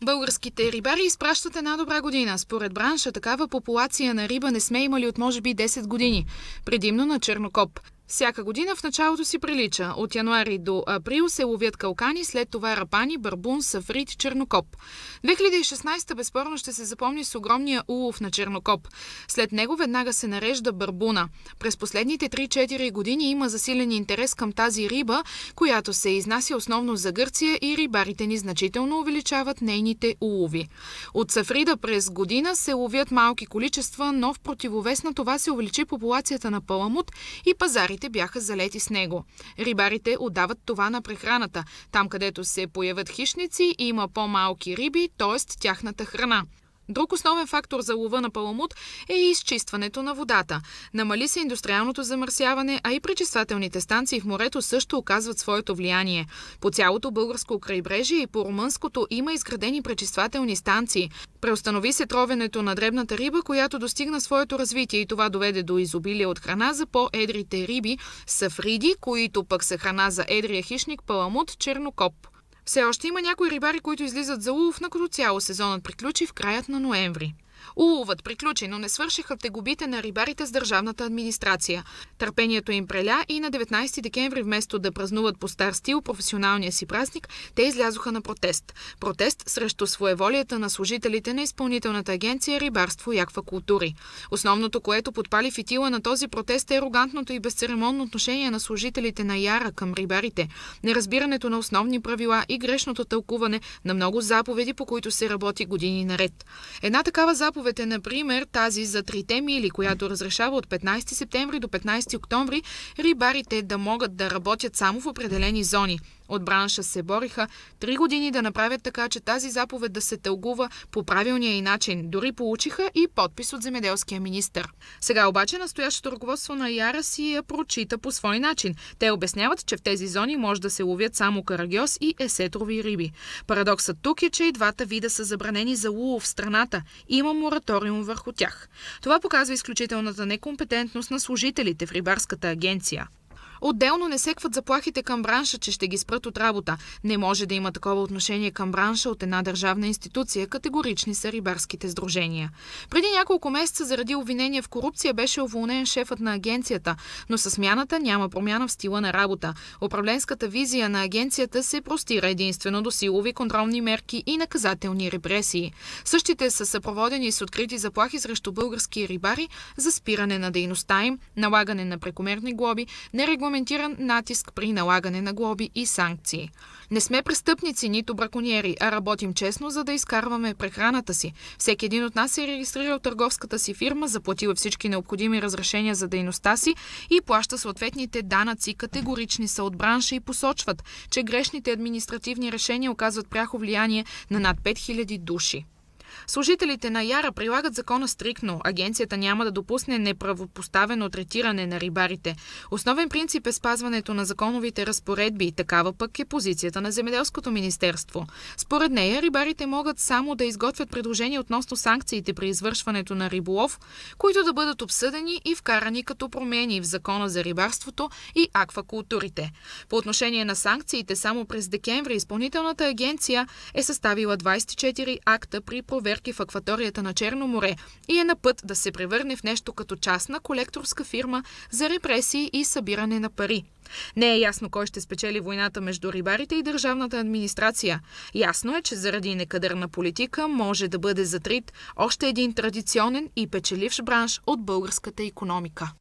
Българските рибари изпращат една добра година. Според бранша, такава популация на риба не сме имали от може би 10 години, предимно на чернокоп. Всяка година в началото си прилича. От януари до април се ловят калкани, след това рапани, барбун, сафрит, чернокоп. 2016 безспорно ще се запомни с огромния улов на чернокоп. След него веднага се нарежда барбуна. През последните 3-4 години има засилен интерес към тази риба, която се изнася основно за Гърция и рибарите ни значително увеличават нейните улови. От сафрида през година се ловят малки количества, но в противовес на това се увеличи популацията на паламут и пазарите бяха залети с него. Рибарите отдават това на прехраната. Там, където се появят хищници, има по-малки риби, т.е. тяхната храна. Друг основен фактор за лова на паламут е и изчистването на водата. Намали се индустриалното замърсяване, а и пречиствателните станции в морето също оказват своето влияние. По цялото българско крайбрежие и по румънското има изградени пречиствателни станции. Преустанови се тровенето на дребната риба, която достигна своето развитие, и това доведе до изобилие от храна за по-едрите риби – сафриди, които пък са храна за едрия хищник паламут чернокоп. Все още има някои рибари, които излизат за улов, но като цяло сезонът приключи в краят на ноември. Уловът приключи, но не свършиха тегобите на рибарите с държавната администрация. Търпението им преля и на 19 декември вместо да празнуват по стар стил професионалния си празник, те излязоха на протест. Протест срещу своеволията на служителите на Изпълнителната агенция рибарство и аквакултури. Основното, което подпали фитила на този протест, е арогантното и безцеремонно отношение на служителите на Яра към рибарите, неразбирането на основни правила и грешното тълкуване на много заповеди, по които се работи години наред. Една такава заповед е, например, тази за 3 мили, която разрешава от 15 септември до 15 октомври рибарите да могат да работят само в определени зони. От бранша се бориха 3 години да направят така, че тази заповед да се тълкува по правилния и начин. Дори получиха и подпис от земеделския министър. Сега обаче настоящото ръководство на Яра си я прочита по свой начин. Те обясняват, че в тези зони може да се ловят само карагьоз и есетрови риби. Парадоксът тук е, че и двата вида са забранени за улов в страната. Има мораториум върху тях. Това показва изключителната некомпетентност на служителите в рибарската агенция. Отделно не секват заплахите към бранша, че ще ги спрат от работа. Не може да има такова отношение към бранша от една държавна институция, категорични са рибарските сдружения. Преди няколко месеца заради обвинения в корупция беше уволнен шефът на агенцията, но със смяната няма промяна в стила на работа. Управленската визия на агенцията се простира единствено до силови контролни мерки и наказателни репресии. Същите са съпроводени с открити заплахи срещу български рибари за спиране на дейността им, налагане на прекомерни глоби, нерегламентиран натиск при налагане на глоби и санкции. Не сме престъпници, нито бракониери, а работим честно, за да изкарваме прехраната си. Всеки един от нас е регистрирал търговската си фирма, заплатил всички необходими разрешения за дейността си и плаща съответните данъци. Категорични са от бранша и посочват, че грешните административни решения оказват пряко влияние на над 5000 души. Служителите на Яра прилагат закона стриктно. Агенцията няма да допусне неправопоставено третиране на рибарите. Основен принцип е спазването на законовите разпоредби. Такава пък е позицията на Земеделското министерство. Според нея, рибарите могат само да изготвят предложения относно санкциите при извършването на риболов, които да бъдат обсъдени и вкарани като промени в закона за рибарството и аквакултурите. По отношение на санкциите, само през декември Изпълнителната агенция е съставила 24 акта при проверки в акваторията на Черно море и е на път да се превърне в нещо като частна колекторска фирма за репресии и събиране на пари. Не е ясно кой ще спечели войната между рибарите и държавната администрация. Ясно е, че заради некадърна политика може да бъде затрит още един традиционен и печеливш бранш от българската икономика.